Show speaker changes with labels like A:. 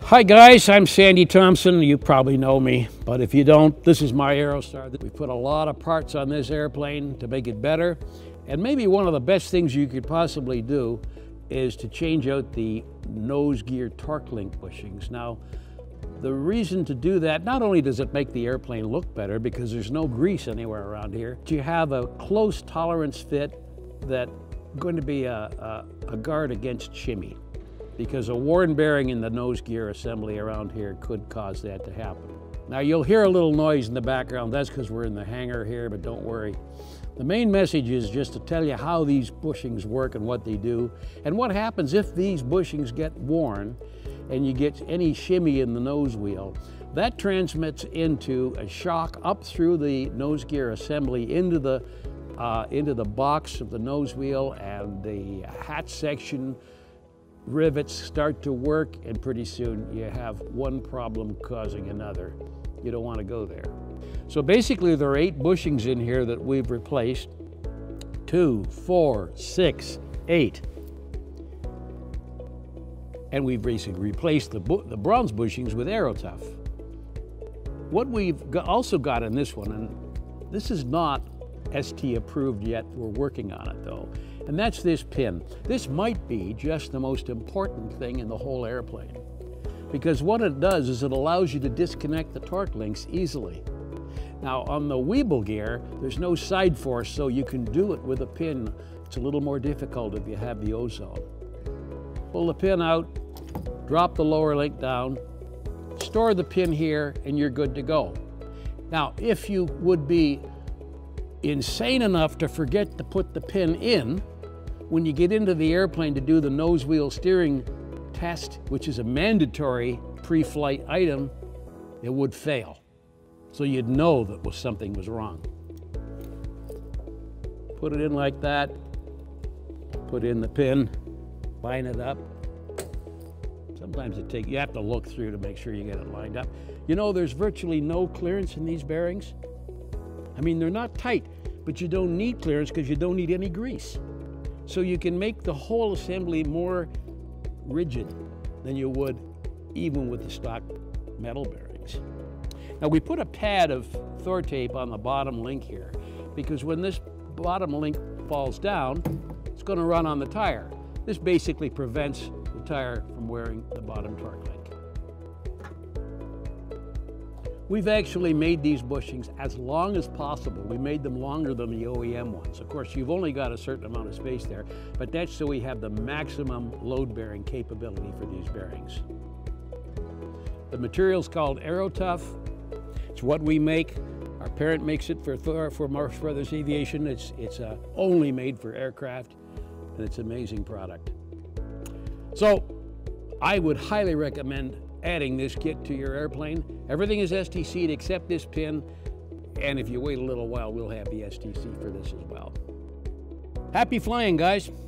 A: Hi guys, I'm Sandy Thompson. You probably know me, but if you don't, this is my Aerostar. We put a lot of parts on this airplane to make it better, and maybe one of the best things you could possibly do is to change out the nose gear torque link bushings. Now, the reason to do that, not only does it make the airplane look better because there's no grease anywhere around here, but you have a close tolerance fit that's going to be a guard against shimmy, because a worn bearing in the nose gear assembly around here could cause that to happen. Now you'll hear a little noise in the background. That's because we're in the hangar here, but don't worry. The main message is just to tell you how these bushings work and what they do, and what happens if these bushings get worn and you get any shimmy in the nose wheel. That transmits into a shock up through the nose gear assembly into the box of the nose wheel, and the hatch section rivets start to work, and pretty soon you have one problem causing another. You don't want to go there. So basically there are 8 bushings in here that we've replaced. 2, 4, 6, 8. And we've basically replaced the bronze bushings with AeroTough. What we've also got in this one, and this is not ST approved yet, we're working on it though, and that's this pin. This might be just the most important thing in the whole airplane, because what it does is it allows you to disconnect the torque links easily. Now on the Wiebel gear, there's no side force, so you can do it with a pin. It's a little more difficult if you have the ozone. Pull the pin out, drop the lower link down, store the pin here, and you're good to go. Now, if you would be insane enough to forget to put the pin in when you get into the airplane to do the nose wheel steering test, which is a mandatory pre-flight item, it would fail. So you'd know that something was wrong. Put it in like that, put in the pin, line it up. Sometimes you have to look through to make sure you get it lined up. You know, there's virtually no clearance in these bearings. I mean, they're not tight, but you don't need clearance because you don't need any grease. So you can make the whole assembly more rigid than you would even with the stock metal bearings. Now we put a pad of Thor tape on the bottom link here, because when this bottom link falls down, it's going to run on the tire. This basically prevents the tire from wearing the bottom torque link. We've actually made these bushings as long as possible. We made them longer than the OEM ones. Of course, you've only got a certain amount of space there, but that's so we have the maximum load-bearing capability for these bearings. The material's called AeroTough. It's what we make. Our parent makes it for Marsh Brothers Aviation. It's only made for aircraft, and it's an amazing product. So I would highly recommend adding this kit to your airplane. Everything is STC'd except this pin, and if you wait a little while, we'll have the STC for this as well. Happy flying, guys.